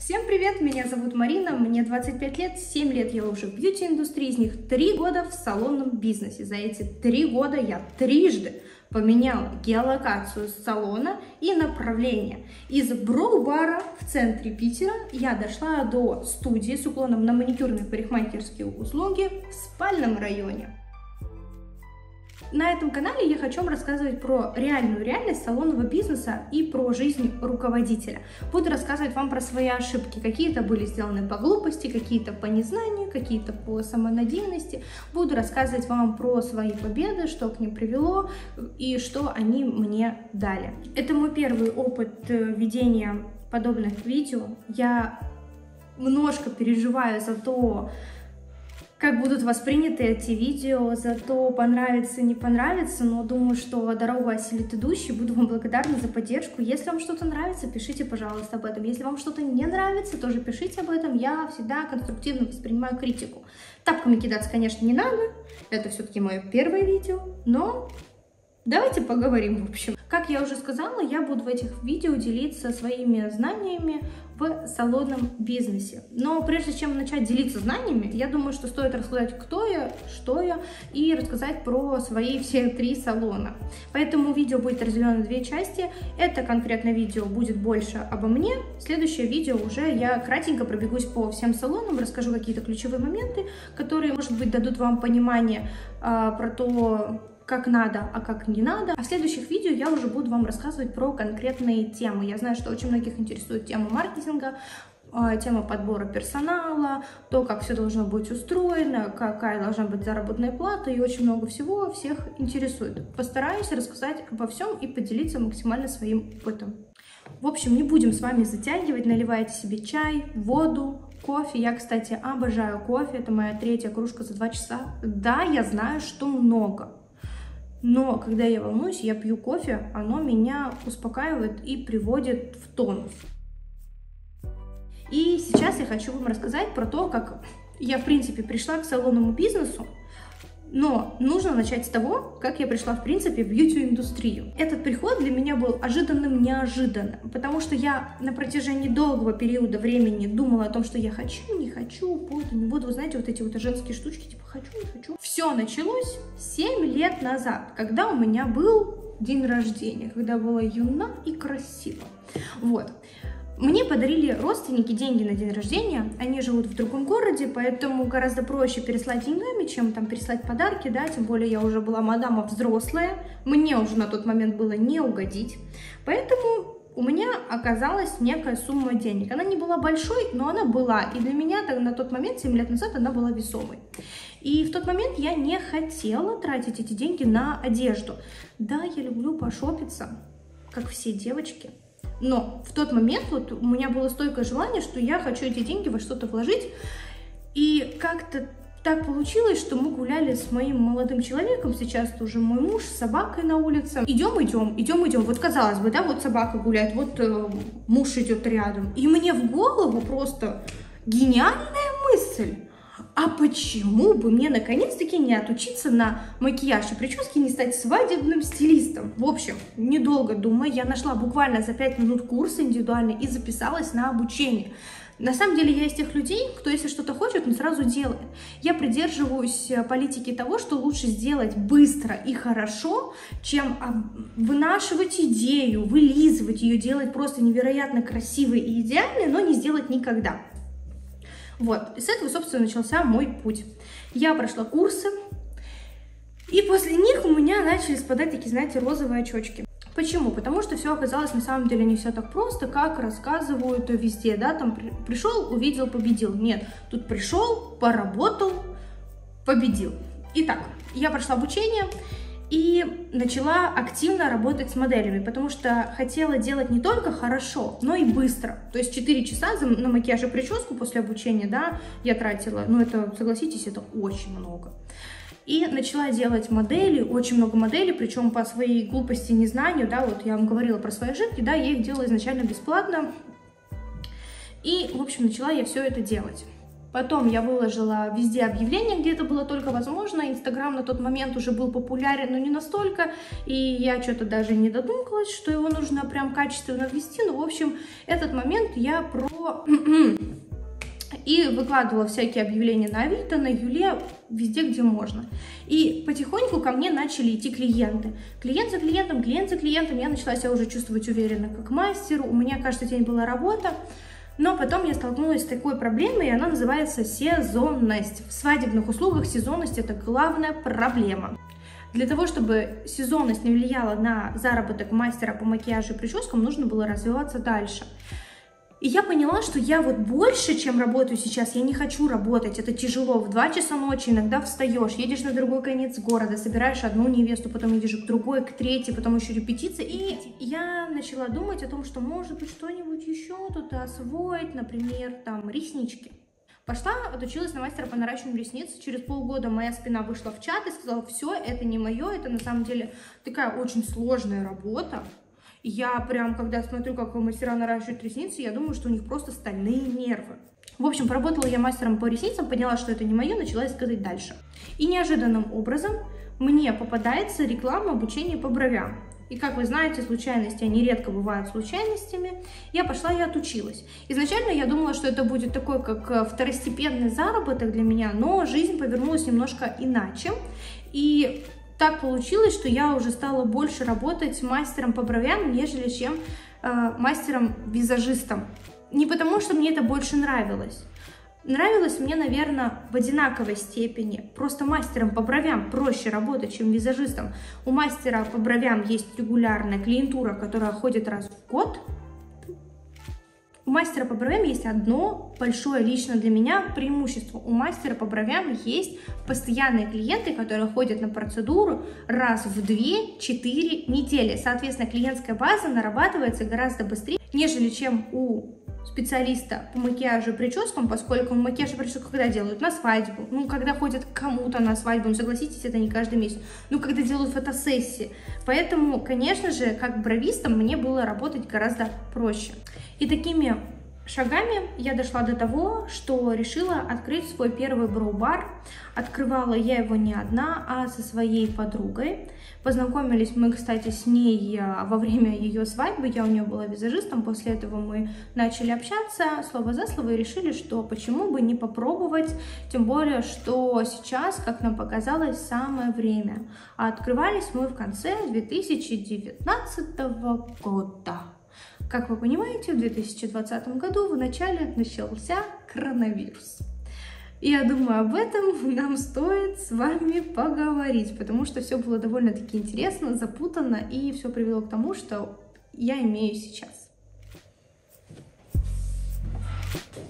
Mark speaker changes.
Speaker 1: Всем привет, меня зовут Марина, мне 25 лет, 7 лет я уже в бьюти-индустрии, из них 3 года в салонном бизнесе. За эти 3 года я трижды поменяла геолокацию салона и направление. Из броу-бара в центре Питера я дошла до студии с уклоном на маникюрные парикмахерские услуги в спальном районе. На этом канале я хочу вам рассказывать про реальную реальность салонного бизнеса и про жизнь руководителя. Буду рассказывать вам про свои ошибки. Какие-то были сделаны по глупости, какие-то по незнанию, какие-то по самонадеянности. Буду рассказывать вам про свои победы, что к ним привело и что они мне дали. Это мой первый опыт ведения подобных видео. Я немножко переживаю за то, как будут восприняты эти видео, за то, понравится, не понравится, но думаю, что дорогу осилит идущий. Буду вам благодарна за поддержку. Если вам что-то нравится, пишите, пожалуйста, об этом. Если вам что-то не нравится, тоже пишите об этом. Я всегда конструктивно воспринимаю критику. Тапками кидаться, конечно, не надо. Это все-таки мое первое видео, но давайте поговорим, в общем. Как я уже сказала, я буду в этих видео делиться своими знаниями в салонном бизнесе. Но прежде чем начать делиться знаниями, я думаю, что стоит рассказать, кто я, что я, и рассказать про свои все 3 салона. Поэтому видео будет разделено на 2 части. Это конкретно видео будет больше обо мне. Следующее видео уже я кратенько пробегусь по всем салонам, расскажу какие-то ключевые моменты, которые, может быть, дадут вам понимание про то, как надо, а как не надо. А в следующих видео я уже буду вам рассказывать про конкретные темы. Я знаю, что очень многих интересует тема маркетинга, тема подбора персонала, то, как все должно быть устроено, какая должна быть заработная плата и очень много всего всех интересует. Постараюсь рассказать обо всем и поделиться максимально своим опытом. В общем, не будем с вами затягивать, наливайте себе чай, воду, кофе. Я, кстати, обожаю кофе, это моя 3-я кружка за 2 часа. Да, я знаю, что много. Но когда я волнуюсь, я пью кофе, оно меня успокаивает и приводит в тонус. И сейчас я хочу вам рассказать про то, как я, в принципе, пришла к салонному бизнесу. Но нужно начать с того, как я пришла, в принципе, в бьюти-индустрию. Этот приход для меня был ожиданным неожиданным, потому что я на протяжении долгого периода времени думала о том, что я хочу, не хочу, буду, не буду. Вы знаете, вот эти вот женские штучки, типа хочу, не хочу. Все началось 7 лет назад, когда у меня был день рождения, когда была юна и красива. Вот. Мне подарили родственники деньги на день рождения, они живут в другом городе, поэтому гораздо проще переслать деньгами, чем там переслать подарки, да, тем более я уже была мадама взрослая, мне уже на тот момент было не угодить, поэтому у меня оказалась некая сумма денег. Она не была большой, но она была, и для меня на тот момент, 7 лет назад, она была весомой. И в тот момент я не хотела тратить эти деньги на одежду. Да, я люблю пошопиться, как все девочки. Но в тот момент вот у меня было стойкое желание, что я хочу эти деньги во что-то вложить. И как-то так получилось, что мы гуляли с моим молодым человеком, сейчас это уже мой муж, с собакой на улице. Идем. Вот казалось бы, да, вот собака гуляет, вот муж идет рядом. И мне в голову просто гениальная мысль. А почему бы мне наконец-таки не отучиться на макияж и прически, не стать свадебным стилистом? В общем, недолго думая, я нашла буквально за 5 минут курс индивидуальный и записалась на обучение. На самом деле я из тех людей, кто если что-то хочет, он сразу делает. Я придерживаюсь политики того, что лучше сделать быстро и хорошо, чем вынашивать идею, вылизывать ее, делать просто невероятно красивой и идеальной, но не сделать никогда. Вот, и с этого, собственно, начался мой путь. Я прошла курсы, и после них у меня начали спадать такие, знаете, розовые очечки. Почему? Потому что все оказалось на самом деле не все так просто, как рассказывают везде, да, там пришел, увидел, победил. Нет, тут пришел, поработал, победил. Итак, я прошла обучение и начала активно работать с моделями, потому что хотела делать не только хорошо, но и быстро. То есть 4 часа на макияж и прическу после обучения, да, я тратила, ну это, согласитесь, это очень много. И начала делать модели, очень много моделей, причем по своей глупости, незнанию, да, вот я вам говорила про свои ошибки, да, я их делала изначально бесплатно. И, в общем, начала я все это делать. Потом я выложила везде объявления, где это было только возможно. Инстаграм на тот момент уже был популярен, но не настолько. И я что-то даже не додумалась, что его нужно прям качественно ввести. Ну, в общем, этот момент я и выкладывала всякие объявления на Авито, на Юле, везде, где можно. И потихоньку ко мне начали идти клиенты. Клиент за клиентом, клиент за клиентом. Я начала себя уже чувствовать уверенно как мастер. У меня каждый день была работа. Но потом я столкнулась с такой проблемой, и она называется сезонность. В свадебных услугах сезонность – это главная проблема. Для того, чтобы сезонность не влияла на заработок мастера по макияжу и прическам, нужно было развиваться дальше. И я поняла, что я вот больше, чем работаю сейчас, я не хочу работать, это тяжело. В 2 часа ночи иногда встаешь, едешь на другой конец города, собираешь одну невесту, потом едешь к другой, к третьей, потом еще репетиция. И я начала думать о том, что может быть что-нибудь еще тут освоить, например, там реснички. Пошла, отучилась на мастера по наращиванию ресниц. Через полгода моя спина вышла в чат и сказала: все, это не мое, это на самом деле такая очень сложная работа. Я прям, когда смотрю, как мастера наращивают ресницы, я думаю, что у них просто стальные нервы. В общем, поработала я мастером по ресницам, поняла, что это не мое, начала искать дальше. И неожиданным образом мне попадается реклама обучения по бровям. И, как вы знаете, случайности, они редко бывают случайностями. Я пошла и отучилась. Изначально я думала, что это будет такой, как второстепенный заработок для меня, но жизнь повернулась немножко иначе. И так получилось, что я уже стала больше работать мастером по бровям, нежели чем мастером-визажистом. Не потому, что мне это больше нравилось. Нравилось мне, наверное, в одинаковой степени. Просто мастером по бровям проще работать, чем визажистом. У мастера по бровям есть регулярная клиентура, которая ходит раз в год. У мастера по бровям есть одно большое лично для меня преимущество. У мастера по бровям есть постоянные клиенты, которые ходят на процедуру раз в 2-4 недели. Соответственно, клиентская база нарабатывается гораздо быстрее, нежели чем у специалиста по макияжу и прическам, поскольку макияж и прическу когда делают? На свадьбу. Ну, когда ходят к кому-то на свадьбу, ну, согласитесь, это не каждый месяц. Ну, когда делают фотосессии. Поэтому, конечно же, как бровистом мне было работать гораздо проще. И такими шагами я дошла до того, что решила открыть свой первый броу-бар. Открывала я его не одна, а со своей подругой. Познакомились мы, кстати, с ней во время ее свадьбы. Я у нее была визажистом. После этого мы начали общаться слово за слово и решили, что почему бы не попробовать. Тем более, что сейчас, как нам показалось, самое время. А открывались мы в конце 2019 года. Как вы понимаете, в 2020 году в начале начался коронавирус. И я думаю, об этом нам стоит с вами поговорить, потому что все было довольно-таки интересно, запутанно, и все привело к тому, что я имею сейчас.